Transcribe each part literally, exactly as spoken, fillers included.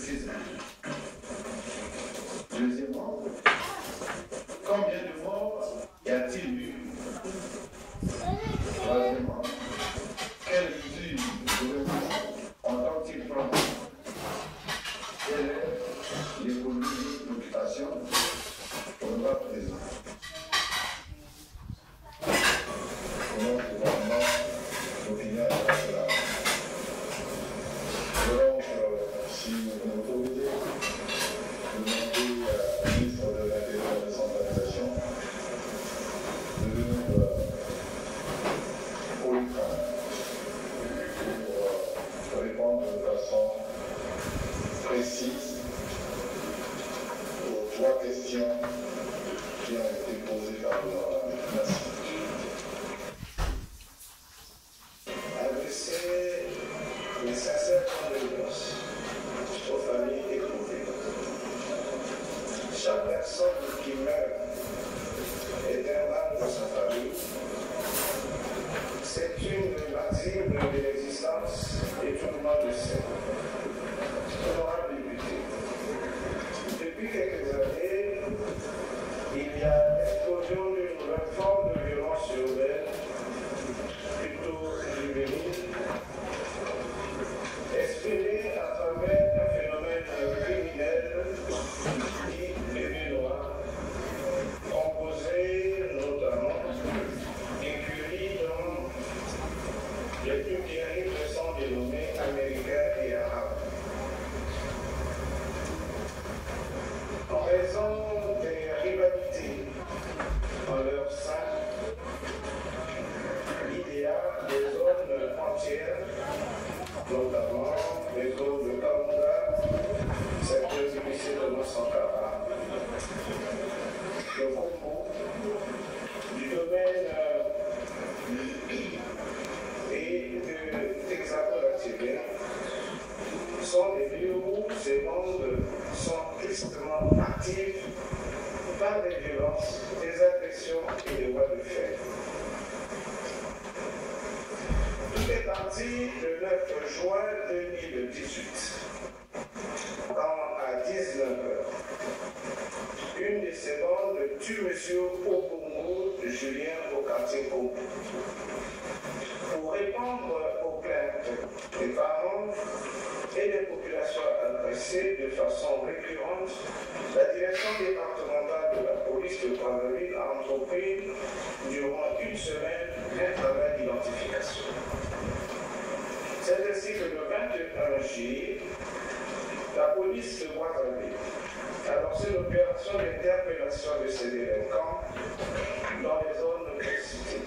six ans. Deuxièmement, combien de morts y a-t-il eu? Troisièmement, quelles mesures le gouvernement entend-il prendre? Quelle est l'économie d'occupation pour le moment présent? Comment le gouvernement d'opinion à cela? Donc, si vous m'autorisez, je demande à la ministre de l'Intérieur et de la Décentralisation de venir au Ukraine pour répondre de façon précise aux trois questions qui ont été posées par la nation. Adresser les sincères condoléances aux familles éprouvées. Chaque personne qui meurt est un mal pour sa famille. C'est une martyre de l'existence et tout le monde le sait. Honorable député, depuis quelques années, il y a l'explosion d'une nouvelle forme de violence urbaine, plutôt juvénile, exprimée à travers un phénomène criminel dit les Bénois, composé notamment d'incuries dont les plus terribles sont dénommés américains et arabes. En raison des rivalités en leur sein, il y a des zones entières, notamment les zones de Kaunda, secteur du lycée de Sankara, de Congo, du domaine et de Texaco-Latibé, sont des lieux où ces bandes sont tristement actives par des violences, des agressions et des voies de fait. Tout est parti le neuf juin deux mille dix-huit, quand à dix-neuf heures, une de ces bandes tue M. Obongo Julien au quartier Congo. Pour répondre aux plaintes des parents et des populations agressées de façon récurrente, la direction départementale de la police de Brazzaville a entrepris durant une semaine un travail d'identification. C'est ainsi que le vingt et un juillet, la police de Brazzaville a lancé l'opération d'interpellation de ces délinquants dans les zones précitées.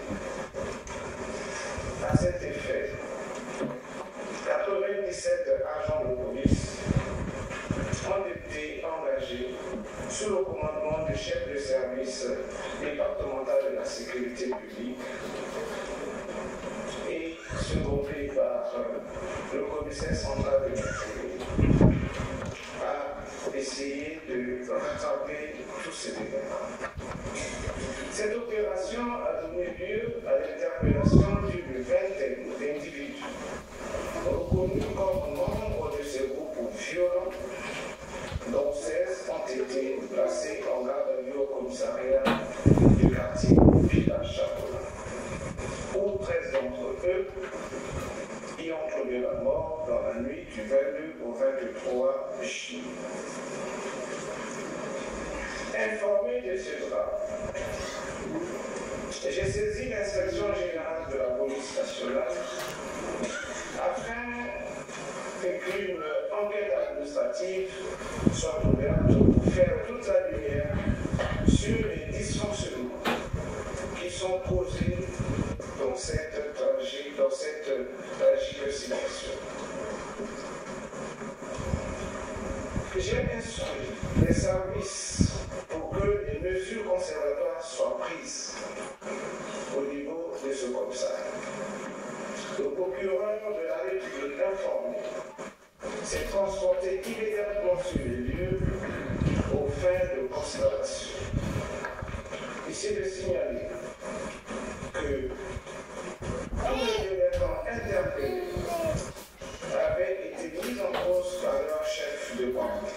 À cet effet, quatre-vingt-dix-sept agents de police ont été engagés sous le commandement du chef de service départemental de la sécurité publique et secondé par le commissaire central de la sécurité à essayer de rattraper tous ces délinquants. Cette opération a donné lieu à l'interpellation d'une vingtaine d'individus reconnus comme membres de ces groupes violents, dont seize ont été placés en garde à vue au commissariat du quartier Village Chapeau, où treize d'entre eux y ont trouvé la mort dans la nuit du vingt-deux au vingt-trois juillet. Informé de ce drame, j'ai saisi l'inspection générale de la police nationale afin qu'une enquête administrative soit ouverte pour faire toute la lumière sur les dysfonctionnements qui sont causés dans cette tragique, dans cette tragique situation. J'ai instruit les services pour que les mesures conservatoires soient prises au niveau de ce commissariat. Le procureur de la République informé s'est transporté immédiatement sur les lieux aux fins de constatation. Ici de signaler que tous les éléments interpellés avaient été mis en cause par leur chef de vente.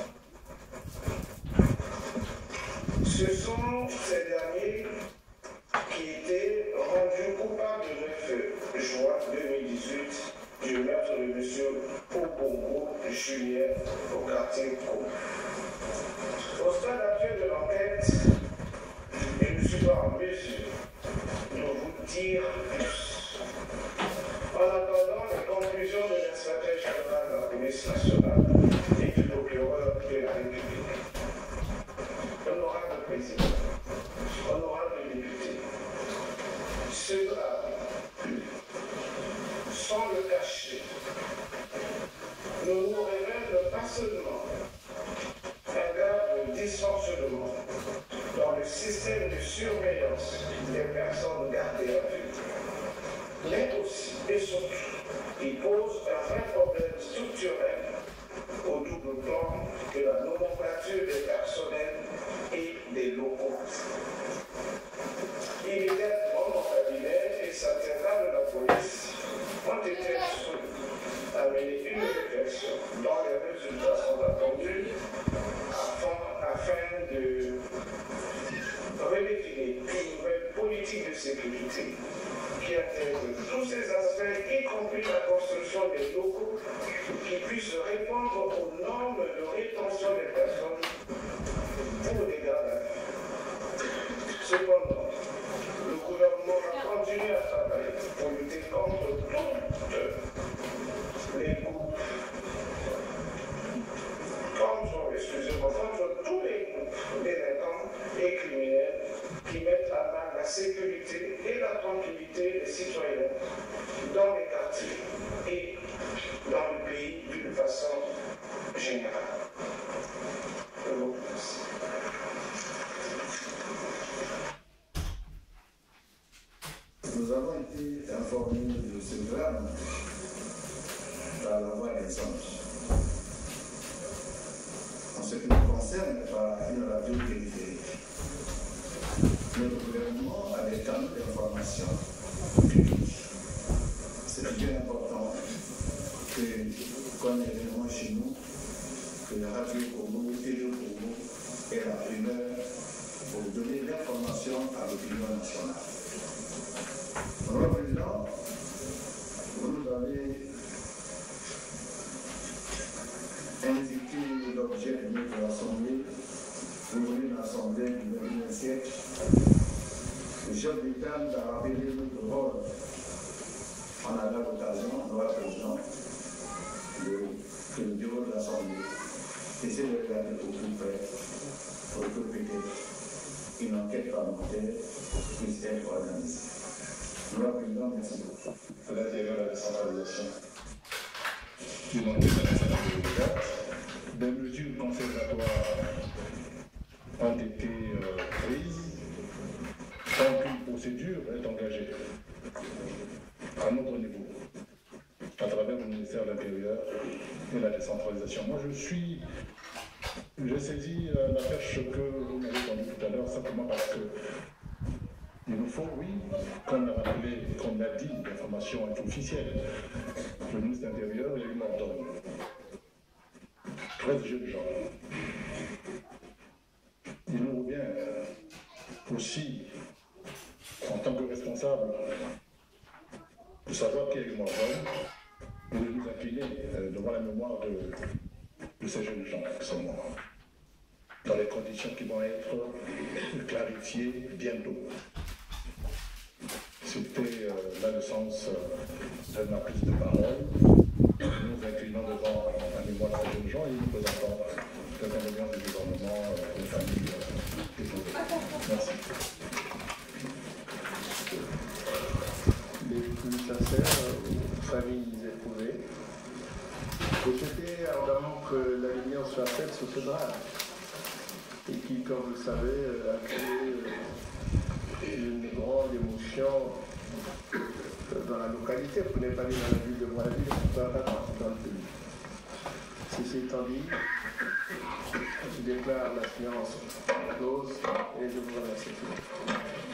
Ce sont ces derniers qui étaient rendus coupables le neuf juin deux mille dix-huit du meurtre de M. Obongo Julien au quartier Co. Au stade actuel de l'enquête, je ne suis pas en mesure de vous dire plus. En attendant les conclusions de l'inspecteur général de la police nationale et du procureur de la République, honorable président, honorable député, cela, sans le cacher, ne nous révèle pas seulement un grave dysfonctionnement dans le système de surveillance des personnes gardées à vue, mais aussi et surtout, il pose un vrai problème structurel au double plan de la nomenclature des personnels et des locaux. Il était dans mon cabinet et certains cadres de la police ont été instruits à mener une réflexion dont les résultats sont attendus afin, afin de redéfinir une nouvelle politique de sécurité qui intègre tous ces aspects, y compris la construction des locaux qui puissent répondre aux normes de rétention des personnes pour des gardes à vue. Cependant, le gouvernement va continuer à travailler pour lutter contre toutes les groupes, contre, excusez-moi, contre tous les groupes délinquants et criminels qui mettent à mal la sécurité et la tranquillité des citoyens dans les quartiers et dans le pays d'une façon générale. Je vous remercie. Nous avons été informés de ce drame par la voix des anges. En ce qui nous concerne, par une radio périphérique. Notre gouvernement avait tant d'informations publiques. C'est bien important que, comme événement chez nous, que la radio Congo et le Congo aient la primeur pour donner l'information à l'opinion nationale. Madame la Présidente, vous nous avez indiqué l'objet de notre assemblée. Vous venez de l'Assemblée du vingt et unième siècle. Le chef d'État nous a rappelé notre rôle. On a l'occasion, nous avons président, que le bureau de l'Assemblée essaie de regarder au plus près pour que peut-être une enquête parlementaire puisse être organisée. Nous avons président, merci beaucoup. L'intérêt de la décentralisation d'une enquête nationale de l'État, des mesures conservatoires ont été euh, prises tant qu'une procédure est engagée à notre niveau, à travers le ministère de l'Intérieur et la décentralisation. Moi, je suis, j'ai saisi euh, la perche que vous m'avez tendue tout à l'heure, simplement parce que il nous faut, oui, comme l'a rappelé, comme l'a dit, l'information est officielle. Le ministre de l'Intérieur, il lui m'ordonne. treize jeunes gens. Il nous revient aussi, en tant que responsable, de savoir qui est le m'ordonne et de nous incliner devant la mémoire de, de ces jeunes gens qui sont morts, dans les conditions qui vont être clarifiées bientôt. C'était euh, là le sens euh, de ma prise de parole. Nous inclinons devant la mémoire de ces jeunes gens et nous présentons les inconvénients du gouvernement euh, aux familles euh, déposées. Merci. Les plus sincères aux familles éprouvées. Je souhaitais ardemment que la lumière soit faite sur ce drame et qui, comme vous le savez, a créé une grande émotion dans la localité, pour ne pas dire dans la ville de Brazzaville, dans le pays. Ceci étant dit, je déclare la séance close et je vous remercie.